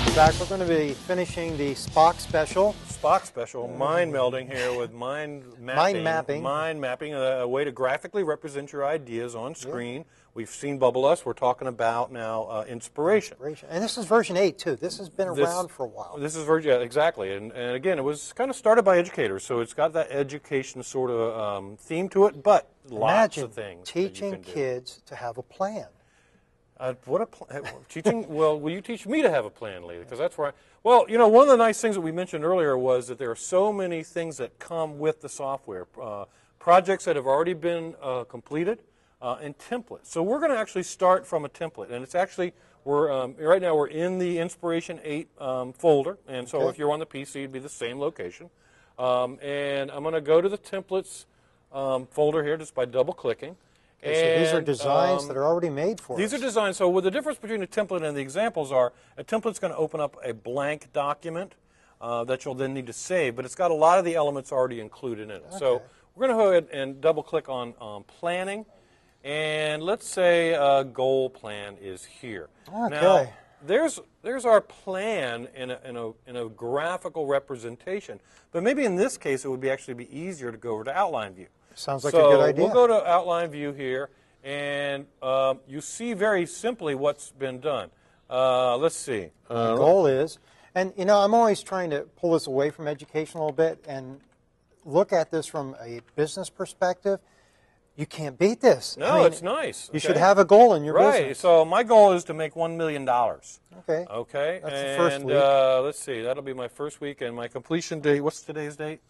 back. We're going to be finishing the Spock special. Spock special, mind melding here with mind mapping. Mind mapping, a way to graphically represent your ideas on screen. Yeah. We've seen Bubble Us. We're talking about now inspiration. And this is version 8, too. This has been around for a while. This is version, yeah, exactly. And again, it was kind of started by educators, so it's got that education sort of theme to it, but lots of things. Teaching kids to have a plan. What a teaching? Well, will you teach me to have a plan, Lee? Because that's where well, you know, one of the nice things that we mentioned earlier was that there are so many things that come with the software. Projects that have already been completed and templates. So we're going to actually start from a template, and it's actually right now we're in the Inspiration 8 folder, and so if you're on the PC, it'd be the same location. And I'm going to go to the templates folder here just by double-clicking. Okay, so these are designs that are already made for us. These are designs. So what the difference between a template and the examples are, a template's going to open up a blank document that you'll then need to save, but it's got a lot of the elements already included in it. Okay. So we're going to go ahead and double-click on planning, and let's say a goal plan is here. Okay. Now, there's our plan in a graphical representation, but maybe in this case it would actually be easier to go over to outline view. Sounds like a good idea. We'll go to outline view here, and you see very simply what's been done. Let's see. The goal is, and you know, I'm always trying to pull this away from education a little bit and look at this from a business perspective. You can't beat this. No, I mean, it's nice. You should have a goal in your business. Right. So my goal is to make $1 million. Okay. Okay. That's the first week. Let's see. That'll be my first week, and my completion date. What's today's date?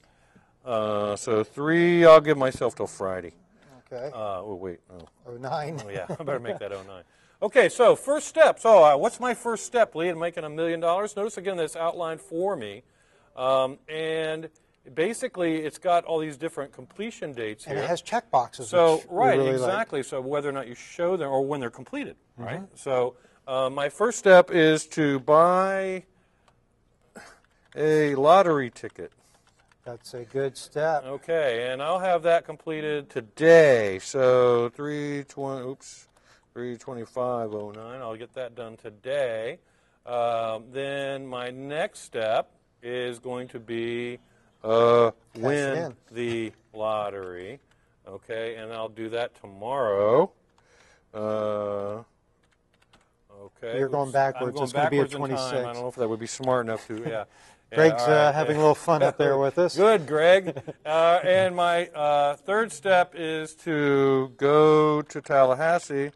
So 3, I'll give myself till Friday. Okay. Oh, wait. Oh, 09. Oh, yeah. I better make that 09. Okay, so first step. So what's my first step, Lee, in making $1 million? Notice, again, that's outlined for me. And basically, it's got all these different completion dates here. And it has check boxes. So, right, really exactly. Like. So whether or not you show them or when they're completed, right? So my first step is to buy a lottery ticket. That's a good step. Okay, and I'll have that completed today. So 3/25/09. I'll get that done today. Then my next step is going to be win the lottery. Okay, and I'll do that tomorrow. Okay. You're going backwards. It's going to be at 26. I don't know if that would be smart enough to, yeah. Greg's having a little fun up there with us. Good, Greg. And my third step is to go to Tallahassee.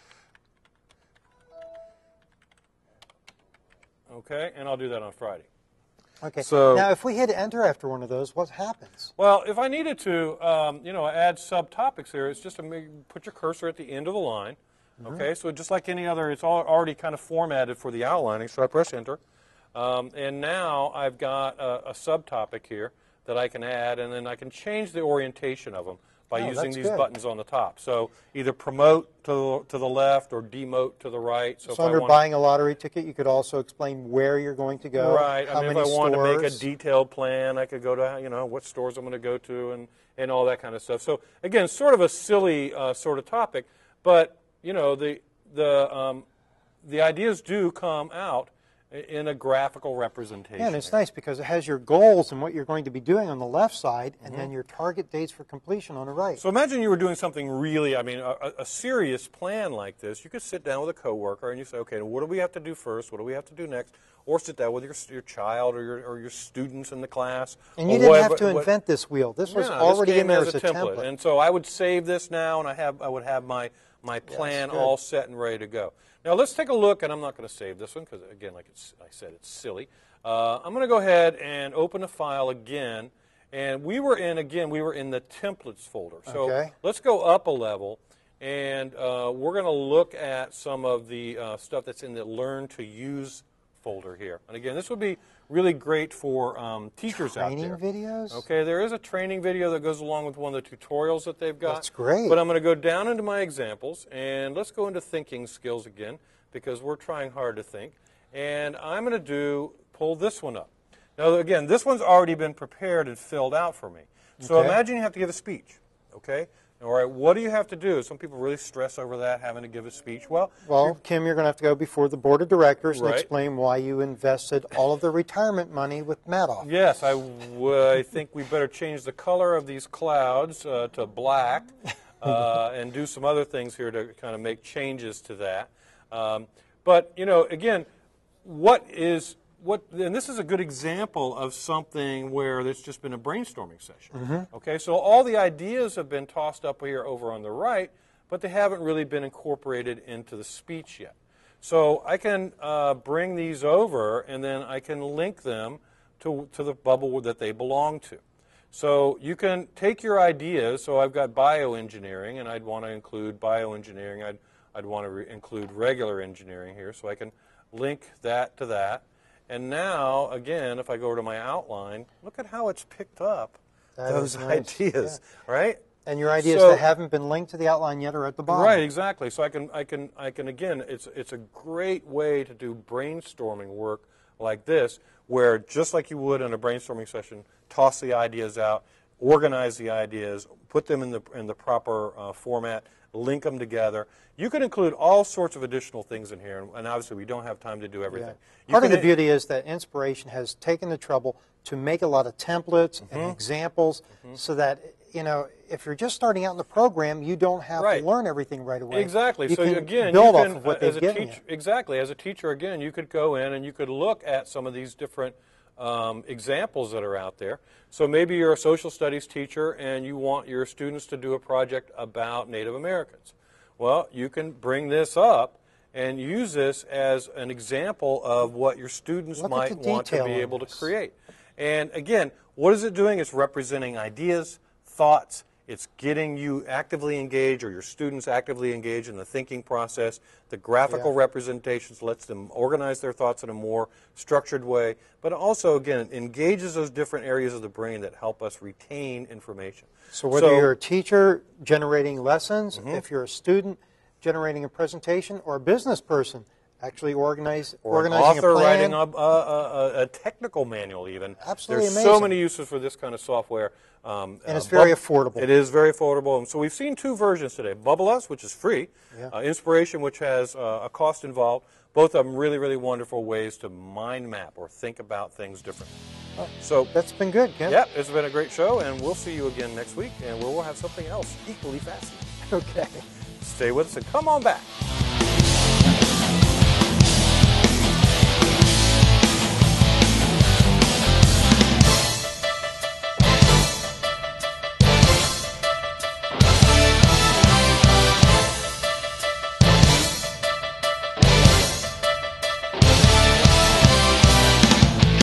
Okay, and I'll do that on Friday. Okay. So, now, if we hit enter after one of those, what happens? Well, if I needed to, you know, add subtopics here, it's just to put your cursor at the end of the line. Okay, so just like any other, it's already kind of formatted for the outlining, so I press enter. And now I've got a subtopic here that I can add, and then I can change the orientation of them by using these buttons on the top. So either promote to the left or demote to the right. So if under buying a lottery ticket, you could also explain where you're going to go. Right. How I mean, many if I wanted to make a stores. detailed plan, I could go to, you know, what stores I'm going to go to and all that kind of stuff. So again, sort of a silly sort of topic, but you know, the ideas do come out in a graphical representation. Yeah, and it's nice because it has your goals and what you're going to be doing on the left side, and then your target dates for completion on the right. So imagine you were doing something really, I mean, a serious plan like this. You could sit down with a coworker and you say, okay, what do we have to do first? What do we have to do next? Or sit down with your child or your students in the class. And you didn't have to invent this wheel. This was already in there as a template. And so I would save this now, and I would have my plan all set and ready to go. Now let's take a look, and I'm not going to save this one because, again, like I said, it's silly. I'm going to go ahead and open a file again, and we were in the templates folder. So let's go up a level, and we're going to look at some of the stuff that's in the Learn to Use folder here. And again, this would be really great for teachers out there. Training videos? Okay, there is a training video that goes along with one of the tutorials that they've got. That's great. But I'm going to go down into my examples, and let's go into thinking skills again, because we're trying hard to think. And I'm going to pull this one up. Now, again, this one's already been prepared and filled out for me. So imagine you have to give a speech, okay? All right, what do you have to do? Some people really stress over that, having to give a speech. Well, Kim, you're going to have to go before the board of directors and Right. explain why you invested all of the retirement money with Madoff. yes, I think we better change the color of these clouds to black and do some other things here to kind of make changes to that. But, you know, again, and this is a good example of something where there's just been a brainstorming session. Okay, so all the ideas have been tossed up here over on the right, but they haven't really been incorporated into the speech yet. So I can bring these over, and then I can link them to the bubble that they belong to. So you can take your ideas. So I've got bioengineering, and I'd want to include bioengineering. I'd want to include regular engineering here, so I can link that to that. And now, again, if I go to my outline, look at how it's picked up those ideas, right? And your ideas that haven't been linked to the outline yet are at the bottom. Right, exactly. So I can again, it's a great way to do brainstorming work like this, where just like you would in a brainstorming session, toss the ideas out, organize the ideas, put them in the proper format, link them together. You can include all sorts of additional things in here, and obviously we don't have time to do everything. Yeah. Part of the beauty is that Inspiration has taken the trouble to make a lot of templates and examples so that, you know, if you're just starting out in the program, you don't have to learn everything right away. Exactly. You so can again, build you off can, of what as they've a given teacher, you. exactly. As a teacher, again, you could go in and you could look at some of these different examples that are out there. So maybe you're a social studies teacher and you want your students to do a project about Native Americans. Well, you can bring this up and use this as an example of what your students might want to be able to create. And again, what is it doing? It's representing ideas, thoughts. It's getting you actively engaged, or your students actively engaged in the thinking process. The graphical representations lets them organize their thoughts in a more structured way, but also, again, engages those different areas of the brain that help us retain information. So whether you're a teacher generating lessons, if you're a student generating a presentation, or a business person actually organizing an author a plan. writing a technical manual even. Absolutely There's amazing. so many uses for this kind of software. And it's very affordable. It is very affordable. And so we've seen two versions today. Bubble Us, which is free, Inspiration, which has a cost involved. Both of them really, really wonderful ways to mind map or think about things differently. So That's been good, Kim. Yep, it's been a great show, and we'll see you again next week, and we'll have something else equally fascinating. Okay. Stay with us and come on back.